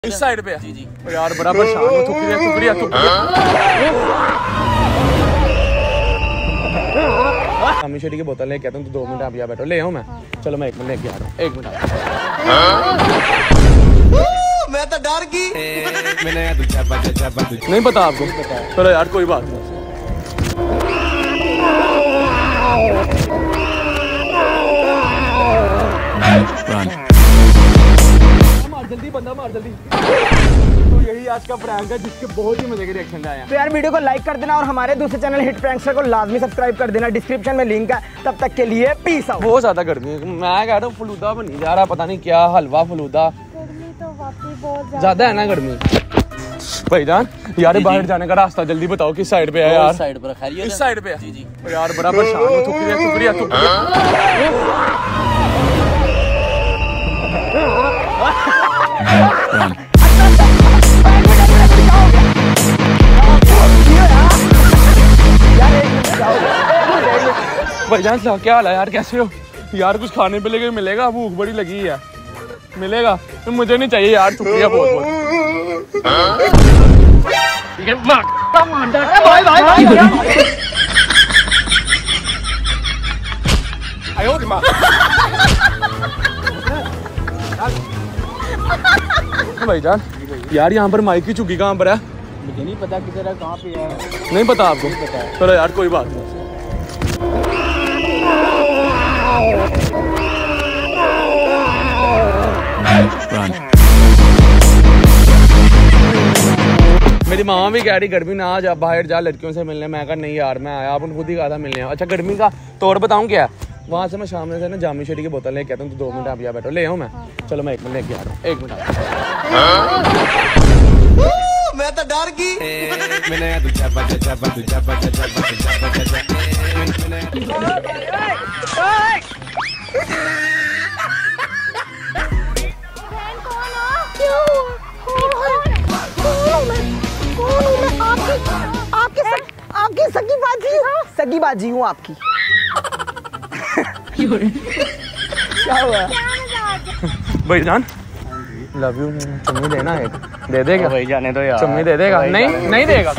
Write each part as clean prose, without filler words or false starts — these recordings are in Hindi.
इस साइड पे जी जी यार बड़ा परेशान हूं। शुक्रिया शरी की बोतल लेके आता हूँ तो 2 मिनट आप यहाँ बैठो। ले आऊँ मैं? चलो मैं 1 मिनट लेके आ रहा हूँ। 1 मिनट मैं तो डर गई। नहीं पता आपको? चलो यार कोई बात नहीं। जल्दी बंदा मार जल्दी। तो यही आज का प्रैंक है जिसके बहुत ही मजे के रिएक्शन आए हैं। तो यार वीडियो को लाइक कर देना और हमारे दूसरे चैनल हिट प्रैंकस्टर को लाजमी सब्सक्राइब कर देना। डिस्क्रिप्शन में लिंक है। तब तक के लिए पीस आउट। बहुत ज्यादा गर्मी है। मैं कह रहा हूँ फलूदा बनी जा रहा, पता नहीं क्या हलवा फलूदा। गर्मी तो वाकई बहुत ज्यादा है ना गर्मी। भाईजान यार बाहर जाने का रास्ता जल्दी बताओ किस साइड पे है यार? साइड पर खैरियत? इस साइड पे जी जी यार बड़ा परेशान हूँ। शुक्रिया भाईजान क्या हाल है यार? कैसे हो यार? कुछ खाने पे लेके मिलेगा? भूख बड़ी लगी है। मिलेगा तो मुझे नहीं चाहिए यार। शुक्रिया बहुत भाईजान यार यहाँ पर माइक की चुकी कहाँ पर है? मुझे नहीं पता किधर है, कहाँ पे है। नहीं पता आपको? चलो यार कोई बात नहीं। मेरी मामा भी कह रही गर्मी ना आज बाहर जा लड़कियों से मिलने। मैं कहा नहीं यार मैं आया, आपने खुद ही कहा था मिलने। अच्छा गर्मी का तौर बताऊं क्या? वहाँ से मैं सामने से ना जामी शरी की बोतल लेके आता हूँ तो 2 मिनट आप यहाँ बैठो। ले आऊँ मैं? चलो मैं 1 मिनट लेके आ रहा हूँ। 1 मिनट मैं तो डर गई। आपकी सगी बाजी हूँ आपकी। क्या हुआ भाईजान? Love you. चुम्मी देना एक। दे देगा भाई? जाने दो यार। चुम्मी दे देगा? नहीं देगा।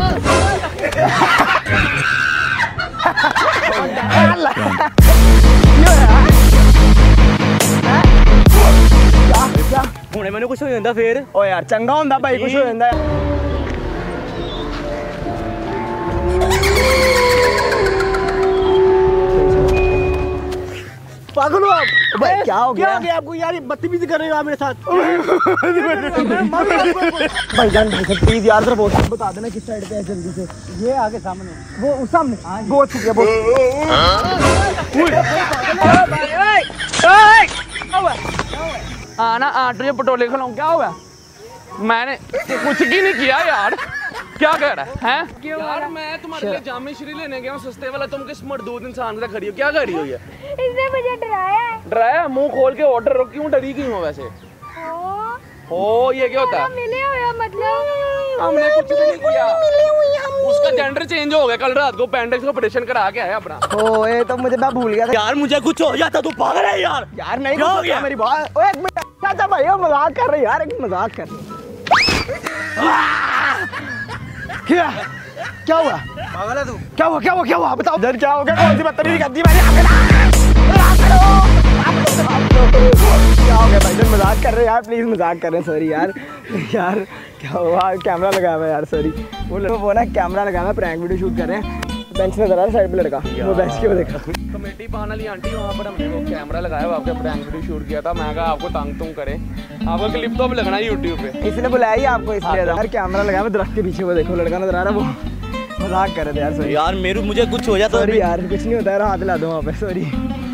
हुणे मैंने कुछ हो जाता फिर। ओ यार चंगा होंदा भाई, कुछ हो जाता। पागल हो आप? भाई क्या हो गया आपको यार? बदतमीजी कर रहे हो आप मेरे साथ। भाईजान प्लीज यार बहुत बता देना किस साइड पे है जल्दी से। ये आगे सामने, वो उस सामने। बहुत शुक्रिया बहुत। आना तुझे पटोले खिलाऊं? क्या हुआ? मैंने कुछ भी नहीं किया यार। क्या कह रहा है? यार मैं तुम्हारे लिए जामे श्री लेने गया हूँ सस्ते वाला। तुम किस मर्दूद इंसान का खड़ी हो? क्या कर रही हो ये? इसने मुझे डराया। डराया? मुंह खोल के ऑर्डर रख। क्यों डरी गई हो वैसे? हो ये क्या होता है? मिले हो या मतलब? हमने कुछ भी नहीं किया। उसका जेंडर चेंज हो गया। कल रात को पेंडेक्स का ऑपरेशन करा के आया अपना। ओ ये तो मुझे मैं भूल गया था यार। मुझे कुछ हो जाता तो पागल है यार। यार नहीं हो गया मेरी बात। ओए 1 मिनट चाचा भाई मजाक कर रहे यार। एक मजाक कर रहे। क्या हुआ? पागल है तू? क्या हुआ बताओ। इधर क्या हो गया? कौन सी बदतमीजी कर दी मैंने? क्या हो गया भाईजान? मजाक कर रहे यार, प्लीज मजाक कर रहे हैं। सॉरी यार क्या हुआ? कैमरा लगाया हुआ यार। सॉरी वो ना कैमरा लगाया हुआ, प्रैंक वीडियो शूट कर रहे हैं। बेंच नजर आ रहा है साइड पे लड़का, वो बेंच क्यों देखा? कमेटी पान वाली आंटी वहाँ पर हमने वो कैमरा लगाया हुआ आपका प्रैंक वीडियो शूट किया था। मैं कहा आपको तंग तुम करे, आपका क्लिप तो अब लगना है यूट्यूब पे। इसने बुलाया ही आपको इसलिए यार। कैमरा लगाया हुआ दरख्त के पीछे, वो देखो लड़का नजर आ रहा है। वो मजाक कर रहे थे यार। सॉरी यार मुझे कुछ हो जाता। सॉरी यार, कुछ नहीं होता यार। हाथ ला दो वहाँ पे। सॉरी।